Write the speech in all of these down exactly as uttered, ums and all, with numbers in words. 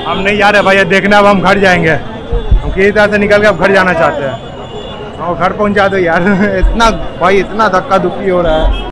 हम नहीं जा रहे भाई, ये देखना अब हम घर जाएंगे। हम किसी तरह से निकल के अब घर जाना चाहते हैं। और घर पहुंचा दो यार। इतना भाई इतना धक्का धुक्की हो रहा है।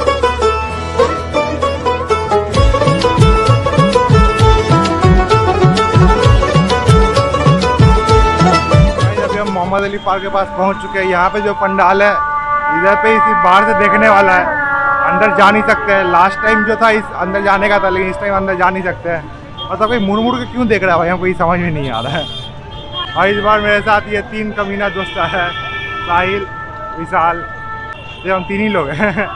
अभी हम मोहम्मद अली पार्क के पास पहुंच चुके हैं। यहाँ पे जो पंडाल है इधर पे सिर्फ बाहर से देखने वाला है, अंदर जा नहीं सकते हैं। लास्ट टाइम जो था इस अंदर जाने का था, लेकिन इस टाइम अंदर जा नहीं सकते हैं। और तो कोई मुड़ मुड़ के क्यों देख रहा है भाई, हमको ये समझ में नहीं आ रहा है। और इस बार मेरे साथ ये तीन कमीना दोस्त है, साहिल, विशाल, ये हम तीन ही लोग हैं।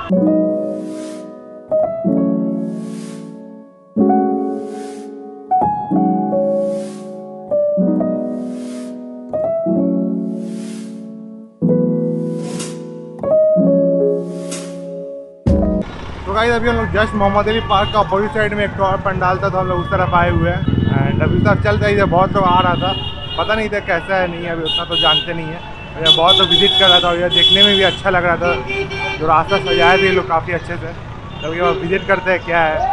तो गाइस अभी हम लोग जस्ट मोहम्मद अली पार्क का अपोजिट साइड में एक और पंडाल था, तो हम लोग उस तरफ आए हुए हैं। एंड अभी तक चल रही है, बहुत लोग आ रहा था, पता नहीं था कैसा है नहीं है, अभी उतना तो जानते नहीं है। और बहुत लोग विजिट कर रहा था और यह देखने में भी अच्छा लग रहा था। जो रास्ता सजाए थे लोग काफ़ी अच्छे से, तो ये विजिट करते हैं क्या है।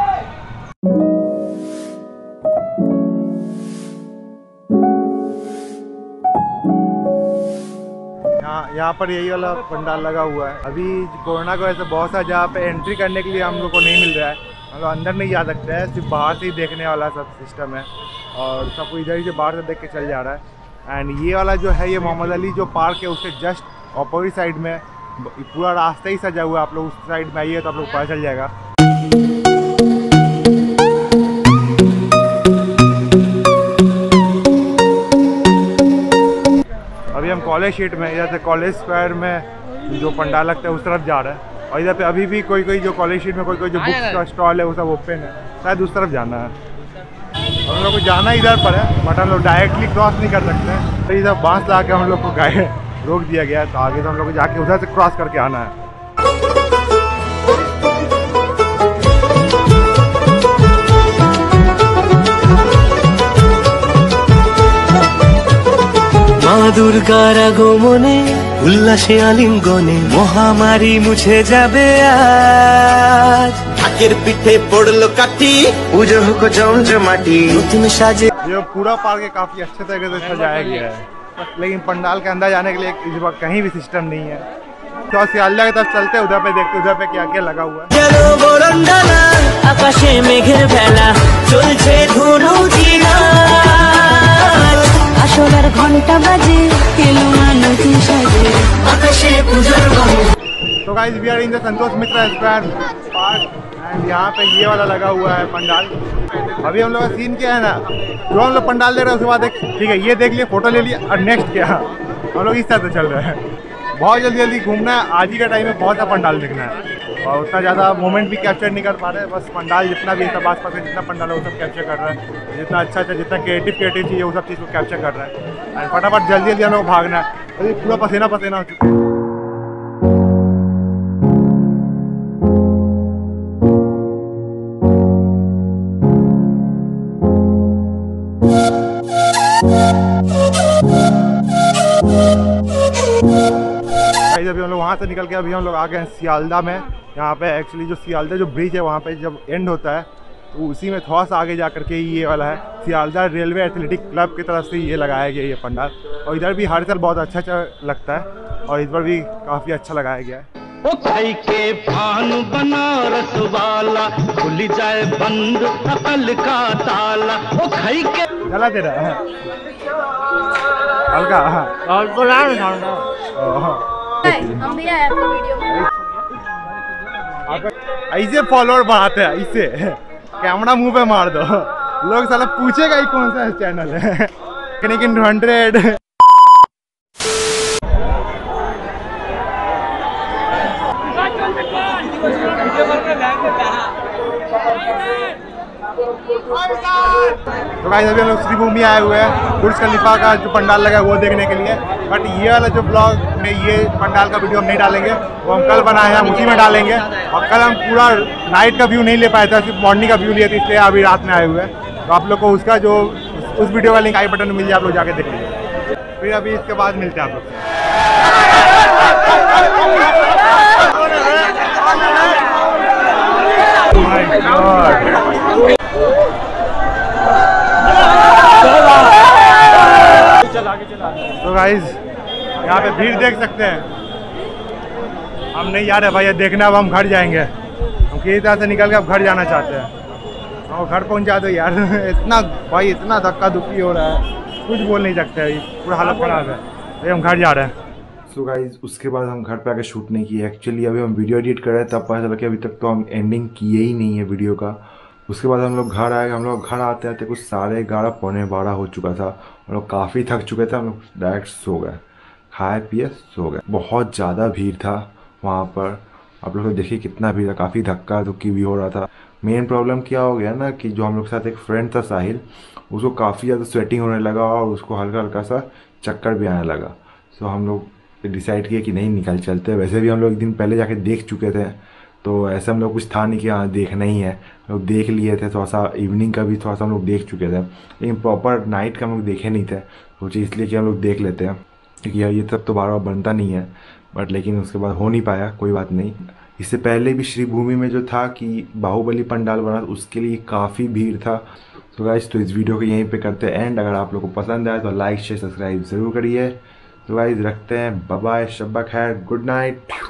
यहाँ पर यही वाला पंडाल लगा हुआ है। अभी कोरोना की वजह से बहुत सा जगह पे एंट्री करने के लिए हम लोग को नहीं मिल रहा है, हम लोग अंदर नहीं जा सकते हैं, सिर्फ बाहर से ही देखने वाला सब सिस्टम है। और सबको इधर ही से बाहर से देख के चल जा रहा है। एंड ये वाला जो है ये मोहम्मद अली जो पार्क है उसके जस्ट अपोजिट साइड में पूरा रास्ता ही सजा हुआ है। आप लोग उस साइड में आइए तो आप लोग पता चल जाएगा। अभी हम कॉलेज स्ट्रीट में, इधर से कॉलेज स्क्वायर में जो पंडाल लगता है उस तरफ जा रहा है। और इधर पे अभी भी कोई कोई जो कॉलेज स्ट्रीट में कोई कोई जो बुक्स का स्टॉल है वो सब ओपन है, शायद उस तरफ जाना है। हम लोग को जाना इधर पर है, बट हम लोग डायरेक्टली क्रॉस नहीं कर सकते। तो इधर बांस ला के हम लोग को गाय रोक दिया गया है, तो आगे तो हम लोग को जाके उधर से क्रॉस करके आना है। মা দুর্গার আগমনে উল্লাসে আলিঙ্গনে মহামারী মুছে যাবে আজ। ঢাকের পিঠে পড়লো কাঠি পুজো হোক জমজমাটি নতুন সাজে। ये पूरा पार्क काफी अच्छे तरीके से सजाया गया है, लेकिन पंडाल के अंदर जाने के लिए इस बार कहीं भी सिस्टम नहीं है। तो सियालदा की तरफ चलते उधर पे देखते उधर पे क्या क्या लगा हुआ है। चलो বরণডালা আকাশে মেঘের ভেলা চলছে ধুনুচিনা আসলার ঘন্টা বাজে এলো আনন্দ সাজে আকাশে পূজার বাহু। तो guys we are in the Santosh Mitra square park and यहाँ पे ये वाला लगा हुआ है पंडाल। अभी हम लोग का सीन क्या है ना, जो हम लोग पंडाल देख रहे हैं उसके बाद एक ठीक है ये देख लिए, फोटो ले लिए, और नेक्स्ट क्या हम लोग इस तरह से चल रहे हैं। बहुत जल्दी जल्दी घूमना है, आज ही का टाइम में बहुत सा पंडाल देखना है और उतना ज़्यादा मोमेंट भी कैप्चर नहीं कर पा रहे हैं। बस पंडाल जितना भी सब आस पास में जितना पंडाल है वो सब कैप्चर कर रहा है, जितना अच्छा अच्छा जितना क्रिएटिव क्रिएटिव चाहिए वो सब चीज़ को कैप्चर कर रहा है। एंड फटाफट जल्दी जल्दी हम लोग भागना है, अभी पूरा पसीना पसीना हो चुका है। अभी हम लोग वहाँ से निकल के अभी हम लोग आ गए हैं सियालदा में। यहाँ पे एक्चुअली जो सियालदा जो ब्रिज है वहाँ पे जब एंड होता है तो उसी में थोड़ा सा आगे जा करके ये वाला है सियालदा रेलवे एथलेटिक क्लब की तरफ से ये लगाया गया ये पंडाल। और इधर भी हर साल बहुत अच्छा अच्छा लगता है और इस बार भी काफ़ी अच्छा लगाया गया है। ओ खाई के पान बनारस वाला खुल जाए बंद अकल का ताला। ओ खाई के चला दे रहा है हल्का और बोला हम भी आए आपके वीडियो में। ऐसे फॉलोअर बढ़ाते हैं, इससे कैमरा मुंह पे मार दो, लोग साला पूछेगा ही कौन सा चैनल है। लेकिन हंड्रेड तो गाइस अभी हम लोग श्रीभूमि आए हुए हैं बुर्ज खलीफा का जो पंडाल लगा है वो देखने के लिए। बट ये वाला जो ब्लॉग में ये पंडाल का वीडियो हम नहीं डालेंगे, वो हम कल बनाए हैं हम उसी में डालेंगे। और कल हम पूरा नाइट का व्यू नहीं ले पाए थे, सिर्फ मॉर्निंग का व्यू लिए थे, इसलिए अभी रात में आए हुए हैं। तो आप लोग को उसका जो उस वीडियो का लिंक आई बटन में मिल जाए, आप लोग जाके देख लीजिए। फिर अभी इसके बाद मिलते हैं आप लोग। Oh my God. गाइस यहाँ पे भीड़ देख सकते हैं। हम नहीं जा रहे भाई, ये देखना, अब हम घर जाएंगे। हम किसी तरह से निकल के अब घर जाना चाहते हैं और घर पहुँचा दो यार। इतना भाई इतना धक्का धुक्की हो रहा है, कुछ बोल नहीं सकते अभी, पूरा हालत ख़राब है। भाई हम घर जा रहे हैं। सो so गाइज उसके बाद हम घर पे आके शूट नहीं किए। एक्चुअली अभी हम वीडियो एडिट कर रहे हैं, तब पता चला कि अभी तक तो हम एंडिंग किए ही नहीं है वीडियो का। उसके बाद हम लोग घर आए। हम लोग घर आते आते कुछ साढ़े ग्यारह पौने बारह हो चुका था। हम लोग काफ़ी थक चुके थे। हम लोग डायरेक्ट सो गए, खाए पिए सो गए। बहुत ज़्यादा भीड़ था वहाँ पर। आप लोग देखिए कितना भीड़ था, काफ़ी धक्का धुक्की भी हो रहा था। मेन प्रॉब्लम क्या हो गया ना कि जो हम लोग के साथ एक फ्रेंड था साहिल, उसको काफ़ी ज़्यादा स्वेटिंग होने लगा और उसको हल्का हल्का सा चक्कर भी आने लगा। सो हम लोग डिसाइड किया कि नहीं निकल चलते। वैसे भी हम लोग एक दिन पहले जाके देख चुके थे, तो ऐसा हम लोग कुछ था नहीं कि हाँ देखना ही है। हम लोग देख लिए थे, थोड़ा सा इवनिंग का भी थोड़ा सा हम लोग देख चुके थे, लेकिन प्रॉपर नाइट का हम लोग देखे नहीं थे। सोचे इसलिए कि हम लोग देख लेते हैं, क्योंकि यार ये सब तो बार बार बनता नहीं है। बट लेकिन उसके बाद हो नहीं पाया, कोई बात नहीं। इससे पहले भी श्री भूमि में जो था कि बाहुबली पंडाल बना, उसके लिए काफ़ी भीड़ था। तो गाइस तो इस वीडियो को यहीं पे करते हैं एंड। अगर आप लोग को पसंद आए तो लाइक शेयर सब्सक्राइब ज़रूर करिए। तो गाइस रखते हैं, बाय बाय, शब्बा खैर, गुड नाइट।